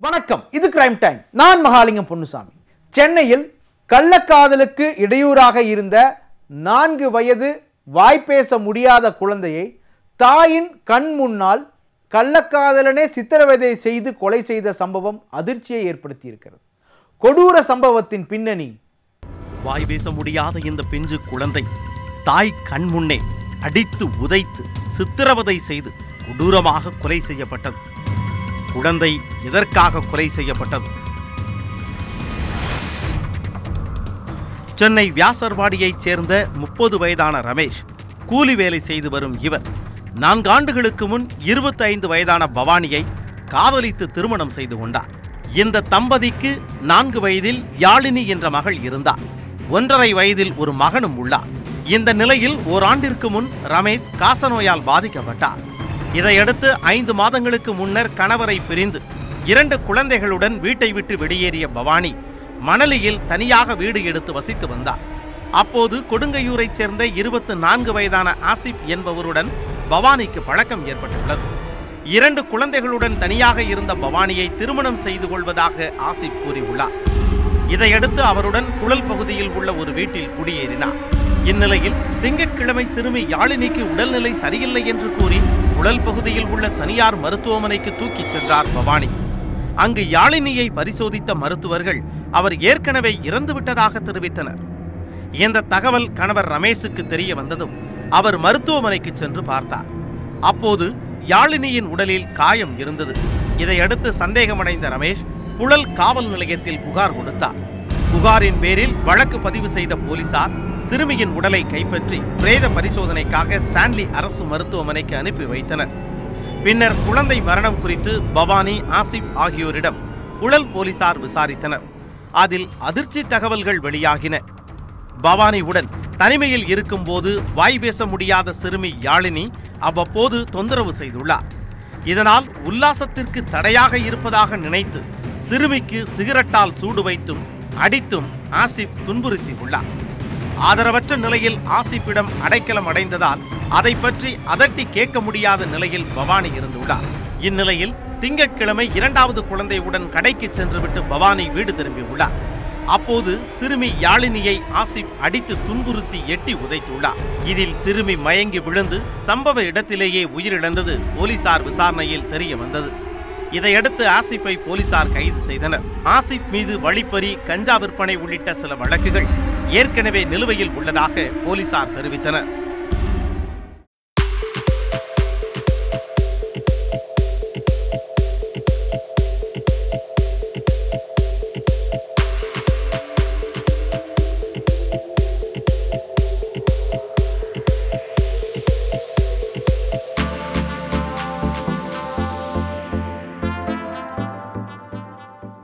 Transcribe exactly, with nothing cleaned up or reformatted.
வணக்கம், இது crime time. நான் மகாலிங்கம் பொன்னுசாமி. சென்னையில் கள்ளக்காதலுக்கு இடையூறாக இருந்த நான்கு வயது வாய்ப்பேச முடியாத குழந்தையை தாயின் கண் முன்னால் கள்ளக்காதலனே சித்திரவதை செய்து கொலை செய்த சம்பவம் அதிர்ச்சியை ஏற்படுத்தி இருக்கிறது. கொடூர சம்பவத்தின் பின்னணி. வாய் பேச முடியாத இந்த பிஞ்சு குழந்தை தாய் கண் முன்னே அடித்து உதைத்து சித்திரவதை செய்து கொடூரமாக கொலை செய்யப்பட்டது. குழந்தை எதற்காக கொலை செய்யப்பட்டது? சென்னை வியாசர்வாடியைச் சேர்ந்த முப்பது வயதான ரமேஷ் கூலி வேலை செய்து வரும் இவர் நான்காண்டுகளுக்கு முன் இருபத்தி ஐந்து வயதான பவானியை காதலித்து திருமணம் செய்து கொண்டார். இந்த தம்பதிக்கு நான்கு வயதில் யாழினி என்ற மகள் இருந்தார். ஒன்றரை வயதில் ஒரு மகனும் உள்ளார். இந்த நிலையில் ஓராண்டிற்கு முன் ரமேஷ் காசநோயால் பாதிக்கப்பட்டார். இதையடுத்து ஐந்து மாதங்களுக்கு முன்னர் கணவரை பிரிந்து இரண்டு குழந்தைகளுடன் வீட்டை விட்டு வெளியேறிய பவானி மணலியில் தனியாக வீடு எடுத்து வசித்து வந்தார். அப்போது கொடுங்கையூரைச் சேர்ந்த இருபத்தி நான்கு வயதான ஆசிப் என்பவருடன் பவானிக்கு பழக்கம் ஏற்பட்டுள்ளது. இரண்டு குழந்தைகளுடன் தனியாக இருந்த பவானியை திருமணம் செய்து கொள்வதாக ஆசிப் கூறியுள்ளார். இதையடுத்து அவருடன் குழல் பகுதியில் உள்ள ஒரு வீட்டில் குடியேறினார். இந்நிலையில் திங்கட்கிழமை சிறுமி யாழினிக்கு உடல்நிலை சரியில்லை என்று கூறி குழல் பகுதியில் உள்ள தனியார் மருத்துவமனைக்கு தூக்கிச் சென்றார் பவானி. அங்கு யாழினியை பரிசோதித்த மருத்துவர்கள் அவர் ஏற்கனவே இறந்துவிட்டதாக தெரிவித்தனர். இந்த தகவல் கணவர் ரமேஷுக்கு தெரிய வந்ததும் அவர் மருத்துவமனைக்கு சென்று பார்த்தார். அப்போது யாழினியின் உடலில் காயம் இருந்தது. இதையடுத்து சந்தேகமடைந்த ரமேஷ் புழல் காவல் நிலையத்தில் புகார் கொடுத்தார். புகாரின் பேரில் வழக்கு பதிவு செய்த போலீசார் சிறுமியின் உடலை கைப்பற்றி பிரேத பரிசோதனைக்காக ஸ்டான்லி அரசு மருத்துவமனைக்கு அனுப்பி வைத்தனர். பின்னர் குழந்தை மரணம் குறித்து பவானி, ஆசிப் ஆகியோரிடம் புழல் போலீசார் விசாரித்தனர். அதில் அதிர்ச்சி தகவல்கள் வெளியாகின. பவானியுடன் தனிமையில் இருக்கும்போது வாய் பேச முடியாத சிறுமி யாழினி அவ்வப்போது தொந்தரவு செய்துள்ளார். இதனால் உல்லாசத்திற்கு தடையாக இருப்பதாக நினைத்து சிறுமிக்கு சிகரெட்டால் சூடு வைத்தும் அடித்தும் ஆசிப் துன்புறுத்தி உள்ளார். ஆதரவற்ற நிலையில் ஆசிப்பிடம் அடைக்கலம் அடைந்ததால் அதை பற்றி அதட்டி கேட்க முடியாத நிலையில் பவானி இருந்துள்ளார். இந்நிலையில் திங்கட்கிழமை இரண்டாவது குழந்தையுடன் கடைக்கு சென்றுவிட்டு பவானி வீடு திரும்பியுள்ளார். அப்போது சிறுமி யாழினியை ஆசிப் அடித்து துன்புறுத்தி எட்டி உதைத்துள்ளார். இதில் சிறுமி மயங்கி விழுந்து சம்பவ இடத்திலேயே உயிரிழந்தது போலீசார் விசாரணையில் தெரிய வந்தது. இதையடுத்து ஆசிப்பை போலீசார் கைது செய்தனர். ஆசிப் மீது வழிப்பறி, கஞ்சா விற்பனை உள்ளிட்ட சில வழக்குகள் ஏற்கனவே நிலுவையில் உள்ளதாக போலீசார் தெரிவித்தனர்.